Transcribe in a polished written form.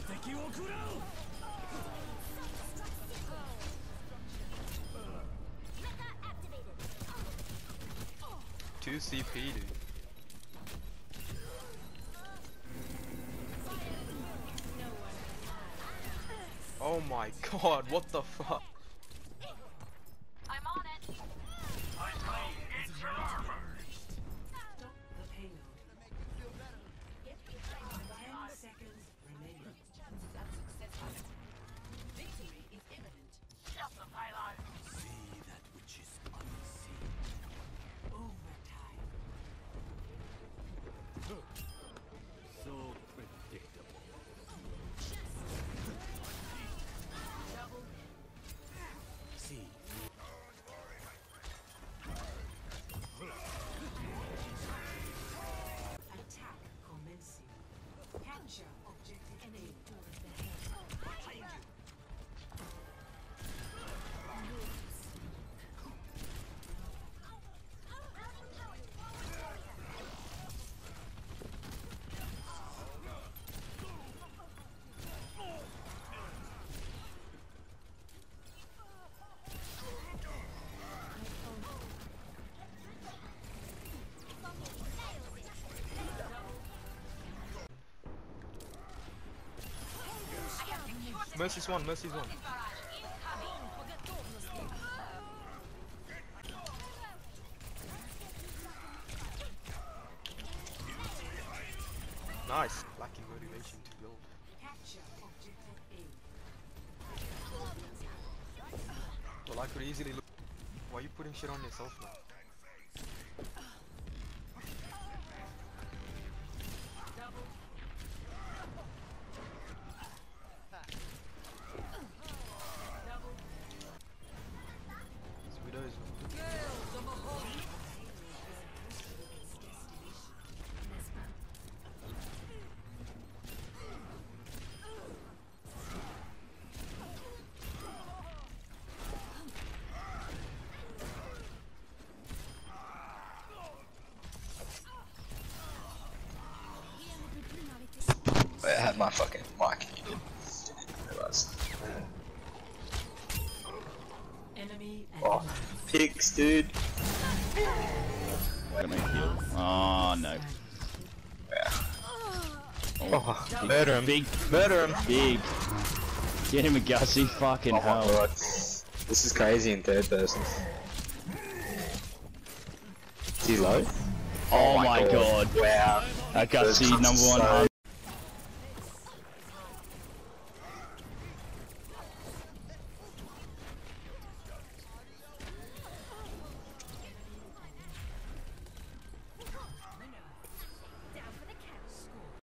Two CP, dude. Oh my god, what the fuck? I'm on it. Stop the payload. 10 seconds remaining. Victory is imminent. Shut the payload. See that which is unseen. Overtime. So predictable. See. Attack commencing. Capture objective A. Mercy's one, Mercy's one. Nice. Lacking motivation to build. Capture objective A. Well, I could easily look. Why are you putting shit on yourself, man? This widow is. I had my fucking mic muted. Didn't realise. Enemy Oh, pigs, dude. Got no heal. Oh no. Yeah. Oh, murder him. Big, Murder him. big. Get him a Gussie, fucking Oh my hell. god. This is crazy in third person. Is he low? Oh my god. Wow. That Gussie Those number cunts one are so